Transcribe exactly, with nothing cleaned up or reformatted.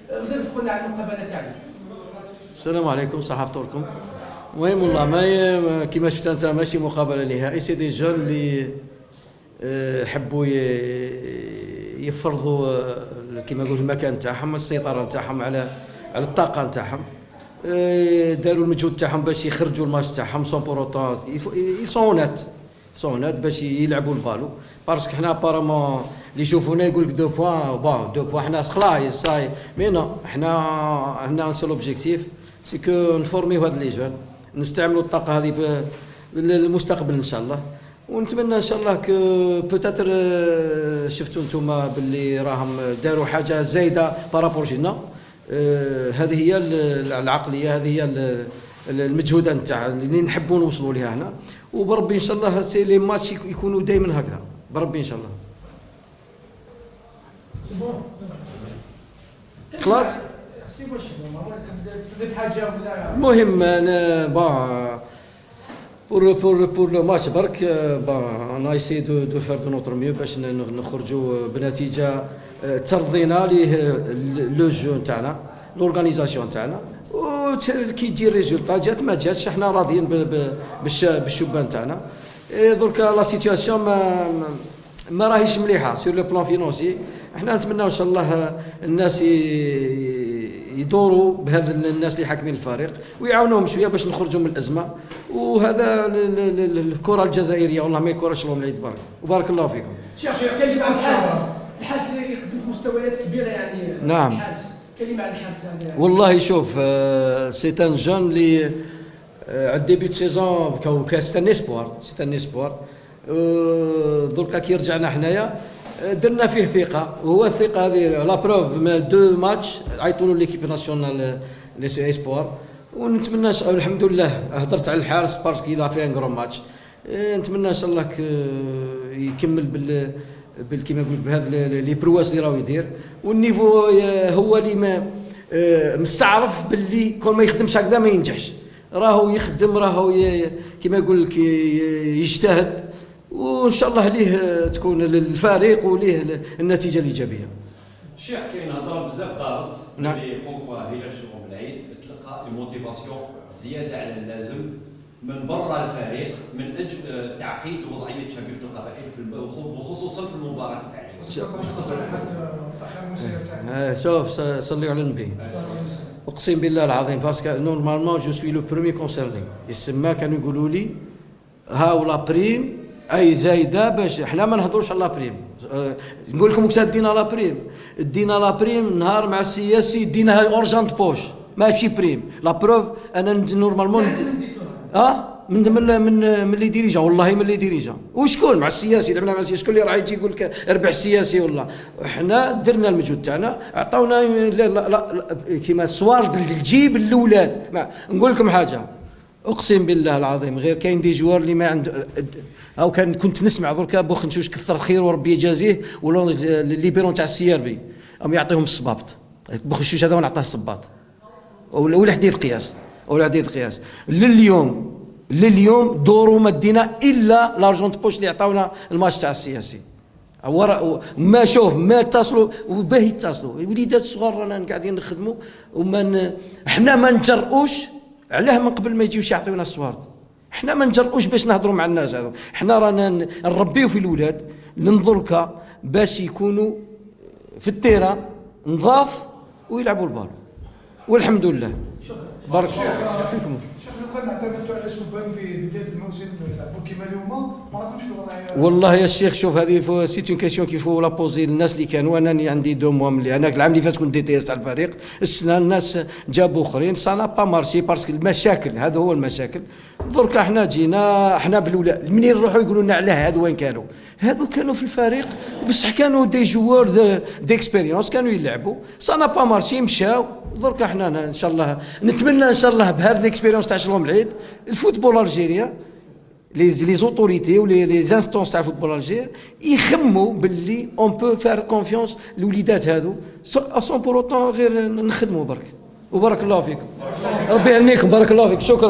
غزال دخلنا على المقابله تاعنا. السلام عليكم صحافه توركم. المهم والله ما كيما شفت انت ماشي مقابله نهائي، سي دي جون اللي حبوا يفرضوا كيما نقول المكان تاعهم، السيطره تاعهم على على الطاقه تاعهم. داروا المجهود تاعهم باش يخرجوا الماتش تاعهم سون بوروطون يسونات سونات باش يلعبوا البالو، باسكو حنا ابارامون اللي يشوفونا يقول لك دو بوان بون دو بوان حنا خلاص صاي مي نو حنا عندنا سول اوبجيكتيف سي كو نفورميو هاد لي جون، نستعملوا الطاقه هذه للمستقبل ان شاء الله، ونتمنى ان شاء الله كو بوتاتر شفتوا انتم باللي راهم داروا حاجه زايده بارابور جينا. هذه هي العقليه، هذه هي المجهودات نتاع اللي نحبوا نوصلوا لها هنا، وبربي ان شاء الله سي لي ماتش يكونوا دائما هكذا بربي ان شاء الله. خلاص المهم انا بون بور بور بور لو ماتش برك بون انا ايسي دو دو فير دو نوتر ميو باش نخرجوا بنتيجه ترضينا ليه لو جو تاعنا لورغانيزاسيون تاعنا، وكي تجي الريزولتا جات ما جاتش احنا راضيين بالشبان تاعنا. دركا لا سيتياسيون ما ما راهيش مليحه سور لو بلان فينونسي، احنا نتمناو ان شاء الله الناس يدوروا بهذا الناس اللي حاكمين الفريق ويعاونوهم شويه باش نخرجوا من الازمه، وهذا الكره الجزائريه والله ما الكره شلون العيد برك وبارك الله فيكم. شيخ كلمه عن الحارس، الحارس اللي يخدم في مستويات كبيره يعني. نعم الحارس كلمه عن الحارس هذا. والله شوف سي ان جون اللي على ديبي دو سيزون سي ان اسبوار سي ان اسبوار، دركا كي رجعنا حنايا درنا فيه ثقه، وهو الثقه هذه لا بروف من دو ماتش عيطوا له ليكيب ناسيونال لي سي اسبوار، ونتمنى الحمد لله هضرت على الحارس باسكو لا فيه ان كرون ماتش، نتمنى ان شاء الله يكمل بال بال كيما نقول بهذا لي برواز اللي راهو يدير، والنيفو هو اللي ما مستعرف باللي كون ما يخدمش هكذا ما ينجحش، راهو يخدم راهو كيما يقول لك يجتهد، وان شاء الله ليه تكون للفريق وليه النتيجه الايجابيه. شيخ كاين هضره بزاف دارت نعم اللي كونكوا هي شغل بالعيد تلقى الموتيفاسيون زياده على اللازم من برا الفريق من اجل تعقيد وضعيه شبيبه القبائل في وخصوصا في المباراه تاعي. شوف صليوا على النبي. اقسم بالله العظيم باسكو نورمالمون جو سوي لو بروميي كونسيرني، يسمى كانوا يقولوا لي هاو لا بريم اي زايده باش حنا ما نهضروش على لا بريم. أه نقول لكم كسا دينا لا بريم، دينا لا بريم نهار مع السياسي ديناها اورجانت بوش ماشي بريم، لا بروف انا نورمالمون اه من من من من اللي ديريجا والله من اللي ديريجا وشكون مع السياسي لعبنا مع السياسي، شكون اللي راه يجي يقول لك اربح السياسي والله، حنا درنا المجهود تاعنا عطاونا لا لا لا كيما الصوارد الجيب الاولاد. نقول لكم حاجه اقسم بالله العظيم غير كاين دي جوار اللي ما عنده او كان كنت نسمع دركا بوخنشوش كثر الخير وربي يجازيه ولا الليبيرون تاع السياربي هم يعطيهم الصبابط، بوخنشوش هذا ونعطيه الصباط ولا حديد قياس ولا حديد قياس. لليوم لليوم دوروا ما دينا الا لارجونت بوش اللي عطاونا الماتش تاع السياسي ورا ما شوف ما اتصلوا وباه يتصلوا وليدات صغار رانا قاعدين نخدموا وما حنا ما نجرؤوش علاه من قبل ما يجيوش يعطيونا الصوارد، حنا ما نجرؤوش باش نهضروا مع الناس هذو، حنا رانا نربيو في الولاد ننظركا باش يكونوا في التيران نظاف ويلعبوا البال والحمد لله. بارك الله فيكم. شيخ لو كان اعتمدتوا على شبان في بدايه الموسم يلعبوا كيما اليوم ما راكمش في الوضعيه. والله يا شيخ شوف هذه سي اون كيسيون كي فو لا بوزي للناس اللي كانوا، انا عندي دو موا ملي انا العام اللي فات كنت دي تي اس تاع الفريق، السنه الناس جابوا اخرين سانا با مارشي باسكو المشاكل هذا هو المشاكل. دركا حنا جينا حنا بالولا منين نروحوا يقولوا لنا علاه هذو وين كانوا، هذو كانوا في الفريق بصح كانوا دي جوار ديكسبيريونس كانوا يلعبوا سانا با مارشي مشاو. دركا حنا ان شاء الله نتمنى ان شاء الله بهذه الاكسبيريونس تاع شلوم العيد الفوتبول الجيريا لي لي زوتوريتي ولي لي انستونس تاع الفوتبول الجيري يخموا باللي اون بو فار كونفيونس الوليدات هذو سون بور اوتون غير نخدموا برك. وبارك الله فيكم ربي يهنيكم بارك الله فيك. شكرا.